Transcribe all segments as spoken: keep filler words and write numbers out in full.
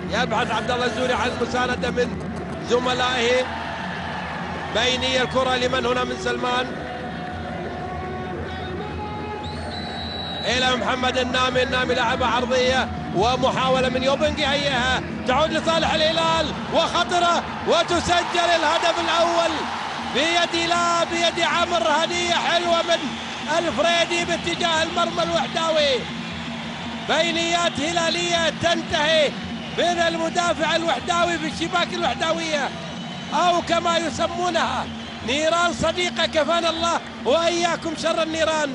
يبحث عبد الله الزوري عن مساندة من زملائه. بينية الكرة لمن هنا من سلمان إلى محمد النامي. النامي لعبة عرضية ومحاولة من يوبنج يهيئها، تعود لصالح الهلال وخطرة وتسجل الهدف الأول بيد لا بيد عمر. هدية حلوة من الفريدي باتجاه المرمى الوحداوي. بينيات هلالية تنتهي من المدافع الوحداوي في الشباك الوحداوية، أو كما يسمونها نيران صديقة، كفانا الله وإياكم شر النيران.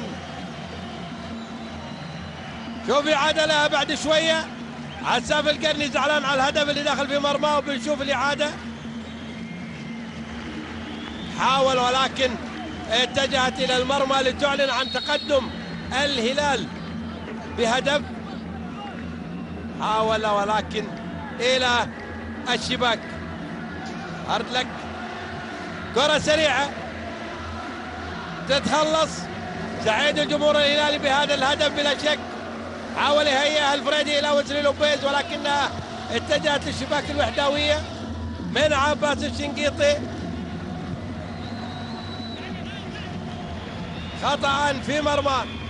شوف إعادة بعد شوية. عساف القرني زعلان على الهدف اللي دخل في مرماه، وبنشوف الإعادة. حاول ولكن اتجهت إلى المرمى لتعلن عن تقدم الهلال بهدف. حاول ولكن إلى الشباك. أردلك كرة سريعة تتخلص. سعيد الجمهور الهلالي بهذا الهدف بلا شك. حاول يهيئها الفريدي إلى وزري لوبيز، ولكنها اتجهت للشباك الوحداوية من عباس الشنقيطي. خطأ في مرمى